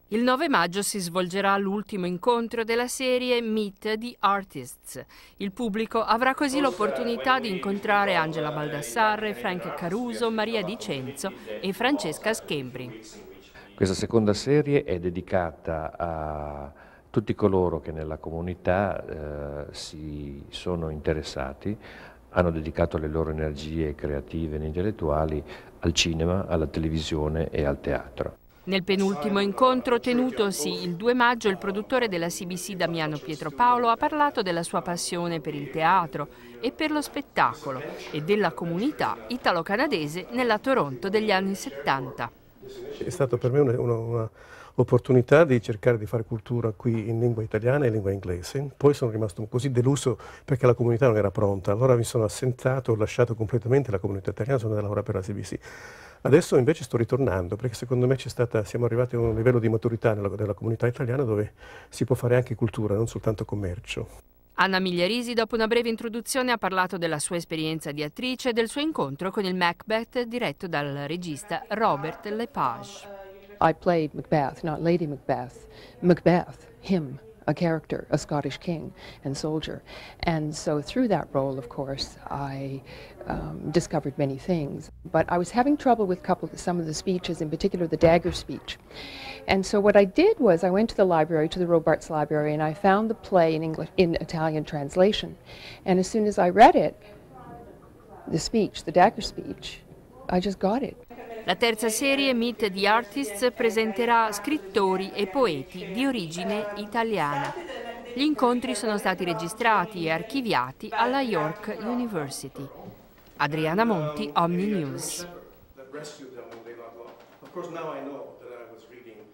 Il 9 maggio si svolgerà l'ultimo incontro della serie Meet the Artists. Il pubblico avrà così l'opportunità di incontrare Angela Baldassarre, Frank Caruso, Maria Di Cenzo e Francesca Schembri. Questa seconda serie è dedicata a tutti coloro che nella comunità si sono interessati, hanno dedicato le loro energie creative e intellettuali al cinema, alla televisione e al teatro. Nel penultimo incontro tenutosi il 2 maggio, il produttore della CBC Damiano Pietropaolo ha parlato della sua passione per il teatro e per lo spettacolo e della comunità italo-canadese nella Toronto degli anni 70. È stato per me un'opportunità di cercare di fare cultura qui in lingua italiana e lingua inglese. Poi sono rimasto così deluso perché la comunità non era pronta. Allora mi sono assentato, ho lasciato completamente la comunità italiana, sono andato a lavorare per la CBC. Adesso invece sto ritornando perché secondo me siamo arrivati a un livello di maturità nella comunità italiana dove si può fare anche cultura, non soltanto commercio. Anna Migliarisi, dopo una breve introduzione, ha parlato della sua esperienza di attrice e del suo incontro con il Macbeth diretto dal regista Robert Lepage. I played Macbeth, not Lady Macbeth. Macbeth, him, a character, a Scottish king and soldier. And so through that role, of course, I discovered many things. But I was having trouble with some of the speeches, in particular the dagger speech. And so what I did was I went to the library, to the Robarts Library, and I found the play in Italian translation. And as soon as I read it, the dagger speech, I just got it. La terza serie, Meet the Artists, presenterà scrittori e poeti di origine italiana. Gli incontri sono stati registrati e archiviati alla York University. Adriana Monti, Omni News.